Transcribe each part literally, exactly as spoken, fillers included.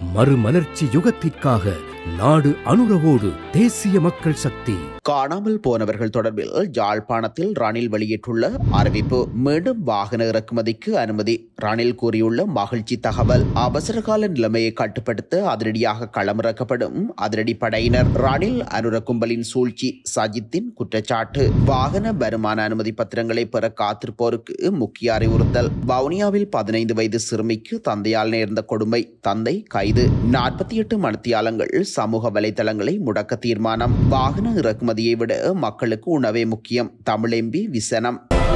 மறுமலர்ச்சி யுகத்திற்காக நாடு அனுரவோடு தேசிய மக்கள் சக்தி. காணாமல் போனவர்கள் தொடர்பில் யாழ்ப்பாணத்தில் ரணில் வெளியிட்டுள்ள அறிவிப்பு. மீண்டும் வாகன இறக்குமதிக்கு அனுமதி. ரணில் கூறியுள்ள மகிழ்ச்சி தகவல். அவசரகால நிலைமையை கட்டுப்படுத்த அதிரடியாக களமிறக்கப்படும் அதிரடி படையினர். ரணில் அனுர கும்பலின் சூழ்ச்சி. சஜித்தின் குற்றச்சாட்டு. வாகன வருமான அனுமதி பத்திரங்களை பெற காத்திருப்போருக்கு முக்கிய அறிவுறுத்தல். வவுனியாவில் பதினைந்து வயது சிறுமிக்கு தந்தையால் நேர்ந்த கொடுமை. தந்தை கைது. நாற்பத்தி எட்டு மணித்தியாலங்கள் சமூக வலைதளங்களை முடக்க தீர்மானம். வாகன இறக்குமதியை விட மக்களுக்கு உணவே முக்கியம். தமிழ் எம்பி விசனம்.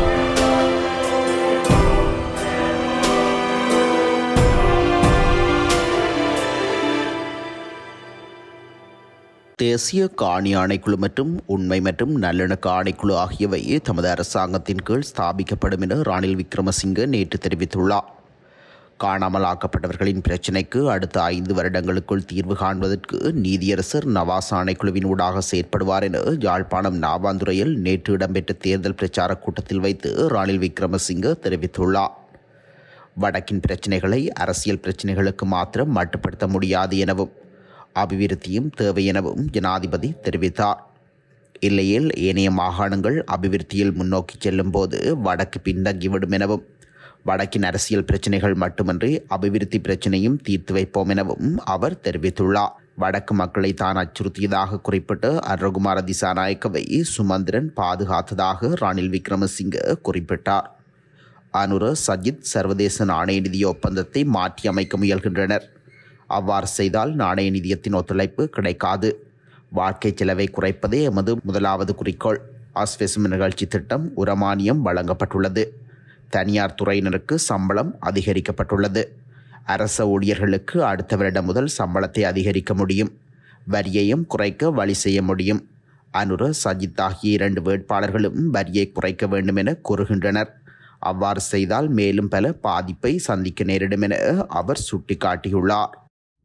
தேசிய காணி ஆணைக்குழு மற்றும் உண்மை மற்றும் நல்லிணக்க ஆணைக்குழு ஆகியவை தமது அரசாங்கத்தின் கீழ் ஸ்தாபிக்கப்படும் என ரணில் விக்ரமசிங்க நேற்று தெரிவித்துள்ளார். காணாமல் ஆக்கப்பட்டவர்களின் பிரச்சினைக்கு அடுத்த ஐந்து வருடங்களுக்குள் தீர்வு காண்பதற்கு நீதியரசர் நவாஸ் ஆணைக்குழுவின் ஊடாக செயற்படுவார் என யாழ்ப்பாணம் நாவாந்துறையில் நேற்று இடம்பெற்ற தேர்தல் பிரச்சார கூட்டத்தில் வைத்து ரணில் விக்ரமசிங்க தெரிவித்துள்ளார். வடக்கின் பிரச்சினைகளை அரசியல் பிரச்சினைகளுக்கு மாத்திரம் மட்டுப்படுத்த முடியாது எனவும் அபிவிருத்தியும் தேவை எனவும் ஜனாதிபதி தெரிவித்தார். இல்லையேல் ஏனைய மாகாணங்கள் அபிவிருத்தியில் முன்னோக்கி செல்லும் போது வடக்கு பின்தங்கிவிடும் எனவும் வடக்கின் அரசியல் பிரச்சினைகள் மட்டுமன்றி அபிவிருத்தி பிரச்சினையும் தீர்த்து வைப்போம் எனவும் அவர் தெரிவித்துள்ளார். வடக்கு மக்களை தான் அச்சுறுத்தியதாக குறிப்பிட்டு அருகுமார திசாநாயக்கவை சுமந்திரன் பாதுகாத்ததாக ரணில் விக்ரமசிங்க குறிப்பிட்டார். அனுர சஜித் சர்வதேச நாணய நிதிய ஒப்பந்தத்தை மாற்றி அமைக்க முயல்கின்றனர். அவ்வாறு செய்தால் நாணய நிதியத்தின் ஒத்துழைப்பு கிடைக்காது. வாழ்க்கை செலவை குறைப்பதே எமது முதலாவது குறிக்கோள். ஆஸ்வெசும் நிகழ்ச்சி திட்டம் உரமானியம் வழங்கப்பட்டுள்ளது. தனியார் துறையினருக்கு சம்பளம் அதிகரிக்கப்பட்டுள்ளது. அரச ஊழியர்களுக்கு அடுத்த வருடம் முதல் சம்பளத்தை அதிகரிக்க முடியும். வரியையும் குறைக்க வழி செய்ய முடியும். அனுர சஜித் ஆகிய இரண்டு வேட்பாளர்களும் வரியை குறைக்க வேண்டும் என கூறுகின்றனர். அவ்வாறு செய்தால் மேலும் பல பாதிப்பை சந்திக்க நேரிடும் என அவர் சுட்டிக்காட்டியுள்ளார்.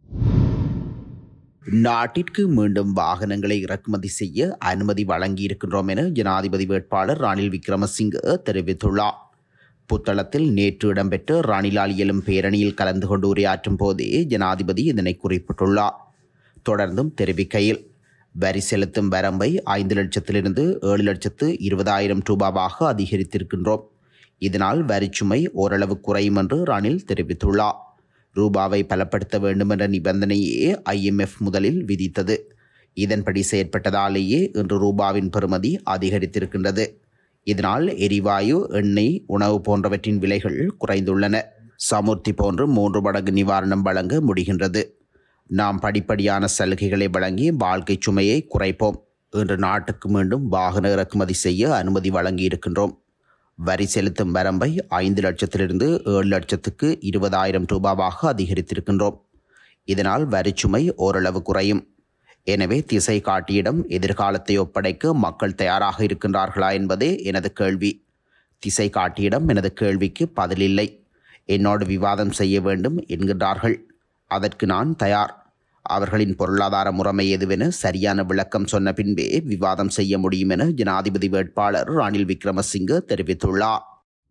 நாட்டிற்கு மீண்டும் வாகனங்களை இறக்குமதி செய்ய அனுமதி வழங்கியிருக்கின்றோம் என ஜனாதிபதி வேட்பாளர் ரணில் விக்ரமசிங்க தெரிவித்துள்ளார். புத்தளத்தில் நேற்று இடம்பெற்ற ரணிலால் எழும் பேரணியில் கலந்து கொண்டு உரையாற்றும் போதே ஜனாதிபதி இதனை குறிப்பிட்டுள்ளார். தொடர்ந்தும் தெரிவிக்கையில், வரி செலுத்தும் வரம்பை ஐந்து லட்சத்திலிருந்து ஏழு லட்சத்து இருபதாயிரம் ரூபாவாக அதிகரித்திருக்கின்றோம். இதனால் வரிச்சுமை ஓரளவு குறையும் என்று ரணில் தெரிவித்துள்ளார். ரூபாவை பலப்படுத்த வேண்டும் என்ற நிபந்தனையே ஐஎம்எஃப் முதலில் விதித்தது. இதன்படி செயற்பட்டதாலேயே இன்று ரூபாவின் பெறுமதி அதிகரித்திருக்கின்றது. இதனால் எரிவாயு, எண்ணெய், உணவு போன்றவற்றின் விலைகள் குறைந்துள்ளன. சமுர்த்தி போன்று மூன்று மடங்கு நிவாரணம் வழங்க முடிகின்றது. நாம் படிப்படியான சலுகைகளை வழங்கி வாழ்க்கை சுமையை குறைப்போம். இன்று நாட்டுக்கு மீண்டும் வாகன இறக்குமதி செய்ய அனுமதி வழங்கி இருக்கின்றோம். வரி செலுத்தும் வரம்பை ஐந்து லட்சத்திலிருந்து ஏழு லட்சத்துக்கு இருபதாயிரம் ரூபாவாக அதிகரித்திருக்கின்றோம். இதனால் வரிச்சுமை ஓரளவு குறையும். எனவே திசை காட்டியிடம் எதிர்காலத்தை ஒப்படைக்க மக்கள் தயாராக இருக்கின்றார்களா என்பதே எனது கேள்வி. திசை காட்டியிடம் எனது கேள்விக்கு பதிலில்லை. என்னோடு விவாதம் செய்ய வேண்டும் என்கின்றார்கள். அதற்கு நான் தயார். அவர்களின் பொருளாதார முறைமை எதுவென சரியான விளக்கம் சொன்ன பின்பே விவாதம் செய்ய முடியும் என ஜனாதிபதி வேட்பாளர் ரணில் விக்ரமசிங்க தெரிவித்துள்ளார்.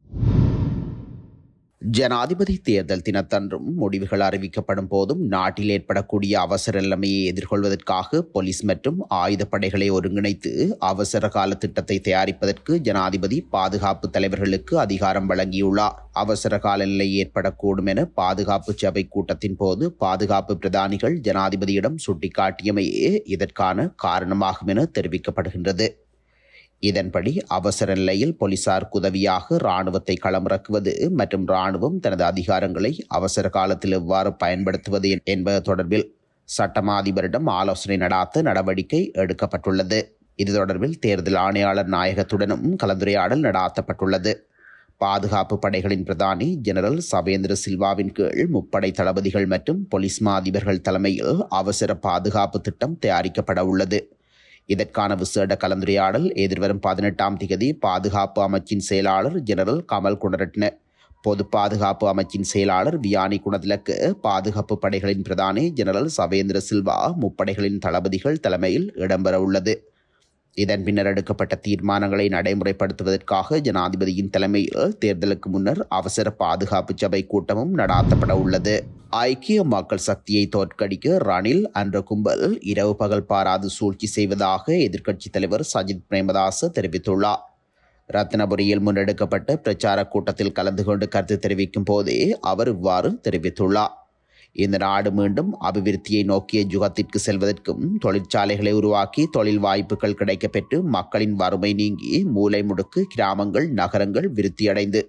ஜனாதிபதி தேர்தல் தினத்தன்றும் முடிவுகள் அறிவிக்கப்படும் போதும் நாட்டில் ஏற்படக்கூடிய அவசர நிலைமையை எதிர்கொள்வதற்காக போலீஸ் மற்றும் ஆயுதப்படைகளை ஒருங்கிணைத்து அவசர கால திட்டத்தை தயாரிப்பதற்கு ஜனாதிபதி பாதுகாப்பு தலைவர்களுக்கு அதிகாரம் வழங்கியுள்ளார். அவசர கால நிலை ஏற்படக்கூடும் என பாதுகாப்பு சபை கூட்டத்தின் போது பாதுகாப்பு பிரதானிகள் ஜனாதிபதியிடம் சுட்டிக்காட்டியமையே இதற்கான காரணமாகும் என தெரிவிக்கப்படுகின்றது. இதன்படி அவசர நிலையில் போலீசாருக்கு உதவியாக இராணுவத்தை களமிறக்குவது மற்றும் இராணுவம் தனது அதிகாரங்களை அவசர காலத்தில் எவ்வாறு பயன்படுத்துவது என்பது தொடர்பில் சட்டமா அதிபரிடம் ஆலோசனை நடாத்த நடவடிக்கை எடுக்கப்பட்டுள்ளது. இது தொடர்பில் தேர்தல் ஆணையாளர் நாயகத்துடனும் கலந்துரையாடல் நடாத்தப்பட்டுள்ளது. பாதுகாப்பு படைகளின் பிரதானி ஜெனரல் சவேந்திர சில்வாவின் கீழ் முப்படை தளபதிகள் மற்றும் போலீஸ் மா அதிபர்கள் தலைமையில் அவசர பாதுகாப்பு திட்டம் தயாரிக்கப்பட உள்ளது. இதற்கான விசேட கலந்துரையாடல் எதிர்வரும் பதினெட்டாம் திகதி பாதுகாப்பு அமைச்சின் செயலாளர் ஜெனரல் கமல் குணரட்ன, பொது பாதுகாப்பு அமைச்சின் செயலாளர் வியானி குணதிலக்கு, பாதுகாப்பு படைகளின் பிரதானி ஜெனரல் சவேந்திர சில்வா, முப்படைகளின் தளபதிகள் தலைமையில் இடம்பெற உள்ளது. இதன் பின்னர் எடுக்கப்பட்ட தீர்மானங்களை நடைமுறைப்படுத்துவதற்காக ஜனாதிபதியின் தலைமையில் தேர்தலுக்கு முன்னர் அவசர பாதுகாப்பு சபை கூட்டமும் நடாத்தப்பட உள்ளது. ஐக்கிய மக்கள் சக்தியை தோற்கடிக்க ரணில் என்ற கும்பல் இரவு பகல் பாராது சூழ்ச்சி செய்வதாக எதிர்க்கட்சித் தலைவர் சஜித் பிரேமதாச தெரிவித்துள்ளார். ரத்னபுரியில் முன்னெடுக்கப்பட்ட பிரச்சார கூட்டத்தில் கலந்து கொண்டு கருத்து தெரிவிக்கும் போதே அவர் இவ்வாறு தெரிவித்துள்ளார். இந்த நாடு மீண்டும் அபிவிருத்தியை நோக்கிய யுகத்திற்கு செல்வதற்கும் தொழிற்சாலைகளை உருவாக்கி தொழில் வாய்ப்புகள் கிடைக்கப்பெற்று மக்களின் வறுமை நீங்கி மூலை முடுக்கு கிராமங்கள் நகரங்கள் விருத்தியடைந்து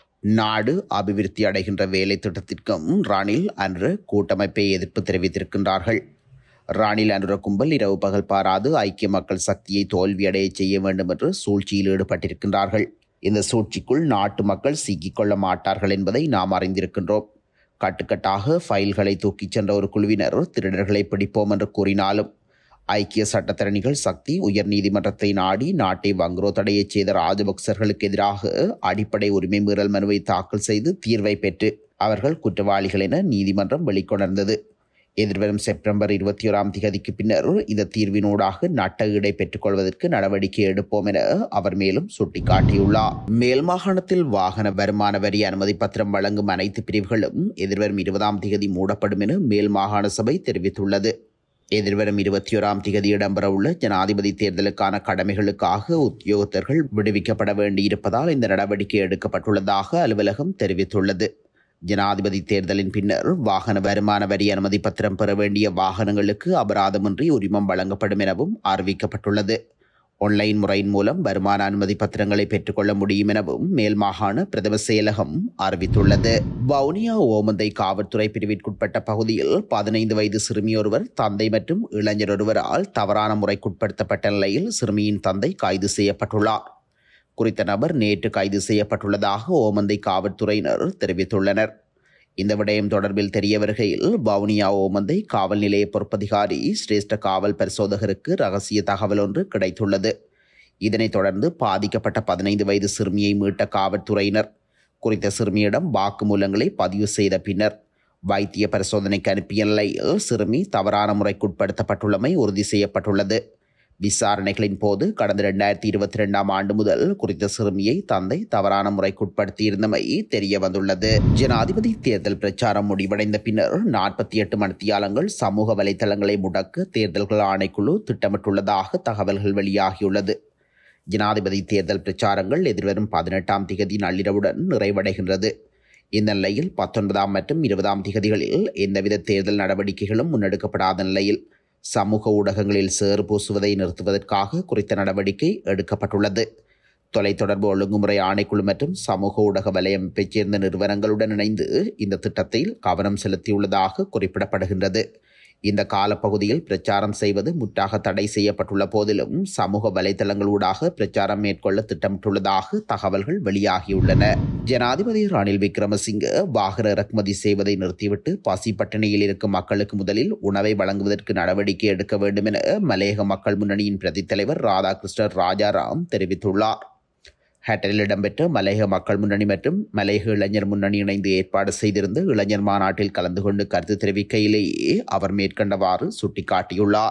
நாடு அபிவிருத்தி அடைகின்ற வேலை திட்டத்திற்கும் ரணில் என்ற கூட்டமைப்பை எதிர்ப்பு தெரிவித்திருக்கின்றார்கள். ரணில் என்ற கும்பல் இரவு பகல் பாராது ஐக்கிய மக்கள் சக்தியை தோல்வியடைய செய்ய வேண்டும் என்று சூழ்ச்சியில் ஈடுபட்டிருக்கின்றார்கள். இந்த சூழ்ச்சிக்குள் நாட்டு மக்கள் சிக்கிக்கொள்ள மாட்டார்கள் என்பதை நாம் அறிந்திருக்கின்றோம். கட்டுக்கட்டாக ஃபைல்களை தூக்கிச் சென்ற ஒரு குழுவினர் திருடர்களை பிடிப்போம் என்று கூறினாலும் ஐக்கிய சட்டத்தரணிகள் சக்தி உயர் நீதிமன்றத்தை நாடி நாட்டை வங்குரோத்தடைய செய்த ராஜபக்சர்களுக்கு எதிராக அடிப்படை உரிமை மீறல் மனுவை தாக்கல் செய்து தீர்வை பெற்று அவர்கள் குற்றவாளிகள் என நீதிமன்றம் வெளிக்கொணர்ந்தது. எதிர்வரும் செப்டம்பர் இருபத்தி ஓராம் தேதிக்கு பின்னர் இந்த தீர்வினூடாக நட்ட ஈடை பெற்றுக் கொள்வதற்கு நடவடிக்கை எடுப்போம் என அவர் மேலும் சுட்டிக்காட்டியுள்ளார். மேல் மாகாணத்தில் வாகன வருமான வரி அனுமதி பத்திரம் வழங்கும் அனைத்து பிரிவுகளும் எதிர்வரும் இருபதாம் தேதி மூடப்படும் என மேல் மாகாண சபை தெரிவித்துள்ளது. எதிர்வரும் இருபத்தி ஓராம் தேதி இடம்பெறவுள்ள ஜனாதிபதி தேர்தலுக்கான கடமைகளுக்காக உத்தியோகத்தர்கள் விடுவிக்கப்பட வேண்டியிருப்பதால் இந்த நடவடிக்கை எடுக்கப்பட்டுள்ளதாக அலுவலகம் தெரிவித்துள்ளது. ஜனாதிபதி தேர்தலின் பின்னர் வாகன வருமான வரி அனுமதி பத்திரம் பெற வேண்டிய வாகனங்களுக்கு அபராதமின்றி உரிமம் வழங்கப்படும் எனவும் அறிவிக்கப்பட்டுள்ளது. ஆன்லைன் முறையின் மூலம் வருமான அனுமதி பத்திரங்களை பெற்றுக்கொள்ள முடியும் எனவும் மேல் மாகாண பிரதம செயலகம் அறிவித்துள்ளது. வவுனியா ஓமந்தை காவல்துறை பிரிவிற்குட்பட்ட பகுதியில் பதினைந்து வயது சிறுமியொருவர் தந்தை மற்றும் இளைஞர் ஒருவரால் தவறான முறைக்குட்படுத்தப்பட்ட நிலையில் சிறுமியின் தந்தை கைது செய்யப்பட்டுள்ளார். குறித்த நபர் நேற்று கைது செய்யப்பட்டுள்ளதாக ஓமந்தை காவல்துறையினர் தெரிவித்துள்ளனர். இந்த விடயம் தொடர்பில் தெரிய வருகையில் வவுனியா ஓமந்தை காவல் நிலைய பொறுப்பதிகாரி சிரேஷ்ட காவல் பரிசோதகருக்கு ரகசிய தகவல் ஒன்று கிடைத்துள்ளது. இதனைத் தொடர்ந்து பாதிக்கப்பட்ட பதினைந்து வயது சிறுமியை மீட்ட காவல்துறையினர் குறித்த சிறுமியிடம் வாக்குமூலங்களை பதிவு செய்த பின்னர் வைத்திய பரிசோதனைக்கு அனுப்பிய நிலையில் சிறுமி தவறான முறைக்குட்படுத்தப்பட்டுள்ளமை உறுதி செய்யப்பட்டுள்ளது. விசாரணைகளின் போது கடந்த இரண்டாயிரத்தி இருபத்தி இரண்டாம் ஆண்டு முதல் குறித்த சிறுமியை தந்தை தவறான முறைக்குட்படுத்தியிருந்தமை தெரிய வந்துள்ளது. ஜனாதிபதி தேர்தல் பிரச்சாரம் முடிவடைந்த பின்னர் நாற்பத்தி எட்டு மணித்தியாலங்கள் சமூக வலைதளங்களை முடக்க தேர்தல்கள் ஆணைக்குழு திட்டமிட்டுள்ளதாக தகவல்கள் வெளியாகியுள்ளது. ஜனாதிபதி தேர்தல் பிரச்சாரங்கள் எதிர்வரும் பதினெட்டாம் திகதி நள்ளிரவுடன் நிறைவடைகின்றது. இந்த நிலையில் பத்தொன்பதாம் மற்றும் இருபதாம் திகதிகளில் எந்தவித தேர்தல் நடவடிக்கைகளும் முன்னெடுக்கப்படாத நிலையில் சமூக ஊடகங்களில் சேறு பூசுவதை நிறுத்துவதற்காக குறித்த நடவடிக்கை எடுக்கப்பட்டுள்ளது. தொலைத்தொடர்பு ஒழுங்குமுறை ஆணைக்குழு மற்றும் சமூக ஊடக வலையமைப்பைச் சேர்ந்த நிறுவனங்களுடன் இணைந்து இந்த திட்டத்தில் கவனம் செலுத்தியுள்ளதாக குறிப்பிடப்படுகின்றது. இந்த காலப்பகுதியில் பிரச்சாரம் செய்வது முற்றாக தடை செய்யப்பட்டுள்ள போதிலும் சமூக வலைதளங்களூடாக பிரச்சாரம் மேற்கொள்ள திட்டமிட்டுள்ளதாக தகவல்கள் வெளியாகியுள்ளன. ஜனாதிபதி ரணில் விக்ரமசிங்க வாகன இறக்குமதி செய்வதை நிறுத்திவிட்டு பசி பட்டினியில் இருக்கும் மக்களுக்கு முதலில் உணவை வழங்குவதற்கு நடவடிக்கை எடுக்க வேண்டும் என மலையக மக்கள் முன்னணியின் பிரதித் தலைவர் ராதாகிருஷ்ணர் ராஜாராம் தெரிவித்துள்ளார். ஹேட்டரில் இடம்பெற்ற மலையக மக்கள் முன்னணி மற்றும் மலையக இளைஞர் முன்னணி இணைந்து ஏற்பாடு செய்திருந்த இளைஞர் மாநாட்டில் கலந்து கொண்டு கருத்து தெரிவிக்கையிலேயே அவர் மேற்கண்டவாறு சுட்டிக்காட்டியுள்ளார்.